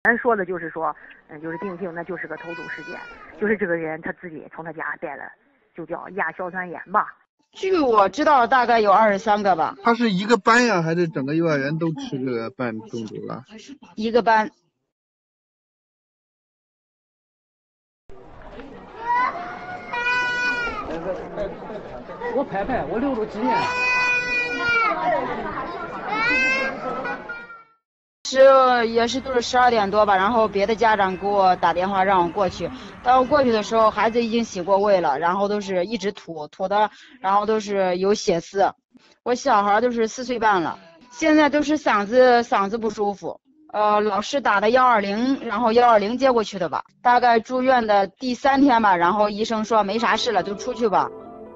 咱说的就是说，就是定性，那就是个投毒事件，就是这个人他自己从他家带了，就叫亚硝酸盐吧。 据我知道，大概有23个吧。 他是一个班呀，还是整个幼儿园都吃这个半中毒了？ 一个班。 我拍拍，我留着纪念。 也是都是12点多吧，然后别的家长给我打电话让我过去。当我过去的时候，孩子已经洗过胃了，然后都是一直吐的，然后都是有血丝。我小孩都是4岁半了，现在都是嗓子不舒服。老师打的120，然后120接过去的吧。大概住院的第3天吧，然后医生说没啥事了，就出去吧。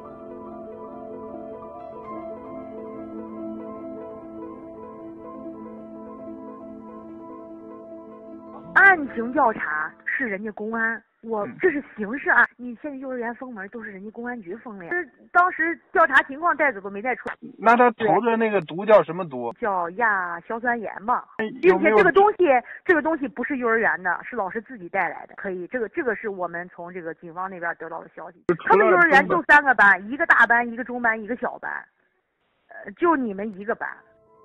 案情调查是人家公安，这是刑事案。你现在幼儿园封门都是人家公安局封的呀。当时调查情况带走都没带出来。 那他投的那个毒叫什么毒？ 叫亚硝酸盐吧。并且这个东西不是幼儿园的，是老师自己带来的。可以，这个是我们从这个警方那边得到的消息。他们幼儿园就3个班，一个大班，一个中班，一个小班，就你们一个班。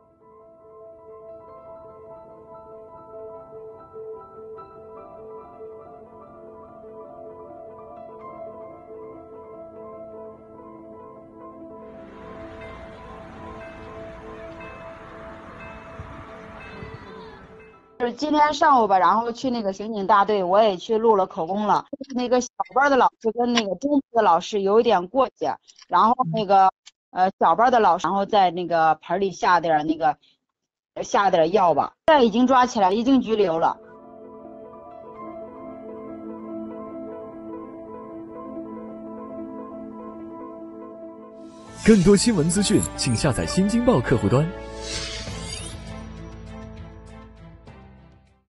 就是今天上午吧，然后去那个刑警大队，我也去录了口供了。那个小班的老师跟那个中班的老师有一点过节，然后那个小班的老师，然后在那个盆里下点药吧。现在已经抓起来，已经拘留了。 更多新闻资讯，请下载新京报客户端。